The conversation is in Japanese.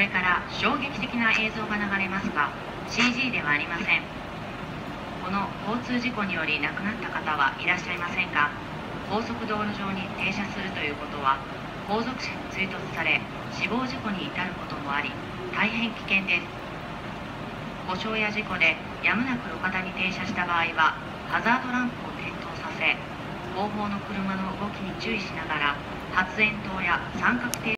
れから衝撃的な映像が流れますが CG ではありません。この交通事故により亡くなった方はいらっしゃいませんが、高速道路上に停車するということは後続車に追突され死亡事故に至ることもあり大変危険です。故障や事故でやむなく路肩に停車した場合はハザードランプを点灯させ後方の車の動きに注意しながら発煙筒や三角停